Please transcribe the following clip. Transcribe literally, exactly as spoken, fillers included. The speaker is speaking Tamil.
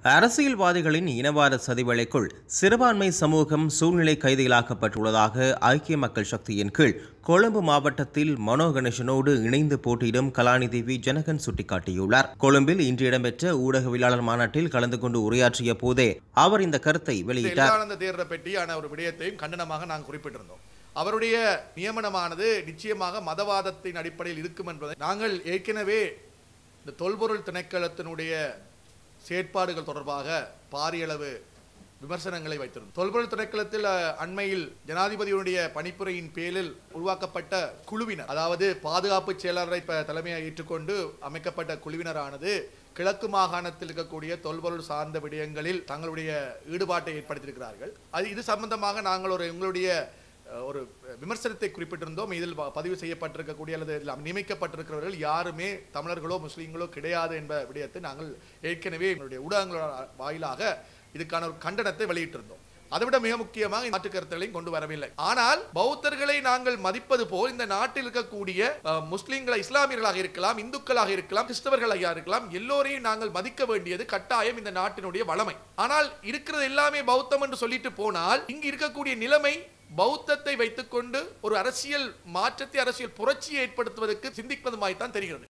அரசியல்வாதிகளின் இனவாத சதிவலைக்குள் சிறுபான்மை சமூகம் சூழ்நிலை கைதிகளாக்கப்பட்டுள்ளதாக ஐக்கிய மக்கள் சக்தியின் கீழ் கொழும்பு மாவட்டத்தில் மனோ கணேசனோடு இணைந்து போட்டியிடும் கலாநிதி ஜனகன் சுட்டிக்காட்டியுள்ளார். கொழும்பில் இன்று இடம்பெற்ற ஊடகவியலாளர் மாநாட்டில் கலந்து கொண்டு உரையாற்றிய போதே அவர் இந்த கருத்தை வெளியிட்டார். ஒரு விடயத்தையும் கண்டனமாக நாங்கள் குறிப்பிட்டிருந்தோம். அவருடைய நியமனமானது நிச்சயமாக மதவாதத்தின் அடிப்படையில் இருக்கும் என்பதை நாங்கள் ஏற்கனவே இந்த தொல்பொருள் திணைக்களத்தினுடைய செயற்பாடுகள் தொடர்பாக பாரியளவு விமர்சனங்களை வைத்திருந்தோம். தொல்பொருள் திணைக்களத்தில் அண்மையில் ஜனாதிபதியுடைய பணிப்புரையின் பேரில் உருவாக்கப்பட்ட குழுவினர், அதாவது பாதுகாப்பு செயலாளரை தலைமையை ஏற்றுக்கொண்டு அமைக்கப்பட்ட குழுவினரானது கிழக்கு மாகாணத்தில் இருக்கக்கூடிய தொல்பொருள் சார்ந்த விடயங்களில் தங்களுடைய ஈடுபாட்டை ஏற்படுத்தியிருக்கிறார்கள். அது இது சம்பந்தமாக நாங்கள் ஒரு எங்களுடைய ஒரு விமர்சனத்தை குறிப்பிட்டிருந்தோம். இதில் பதிவு செய்யப்பட்டிருக்கக்கூடிய அல்லது நியமிக்கப்பட்டிருக்கிறவர்கள் யாருமே தமிழர்களோ முஸ்லீம்களோ கிடையாது என்ற விடயத்தை நாங்கள் ஏற்கனவே எங்களுடைய ஊடகங்களோட வாயிலாக இதுக்கான ஒரு கண்டனத்தை வெளியிட்டிருந்தோம். அதைவிட மிக முக்கியமாக நாட்டு கருத்துக்களையும் கொண்டு வரவில்லை. ஆனால் பௌத்தர்களை நாங்கள் மதிப்பது போல் இந்த நாட்டில் இருக்கக்கூடிய முஸ்லீம்களை, இஸ்லாமியர்களாக இருக்கலாம், இந்துக்களாக இருக்கலாம், கிறிஸ்தவர்களாக இருக்கலாம், எல்லோரையும் நாங்கள் மதிக்க வேண்டியது கட்டாயம் இந்த நாட்டினுடைய வளமை. ஆனால் இருக்கிறது எல்லாமே பௌத்தம் என்று சொல்லிட்டு போனால் இங்கு இருக்கக்கூடிய நிலைமை பௌத்தத்தை வைத்துக்கொண்டு ஒரு அரசியல் மாற்றத்தை, அரசியல் புரட்சியை ஏற்படுத்துவதற்கு சிந்திப்பதுமாய்த்தான் தெரிகிறது.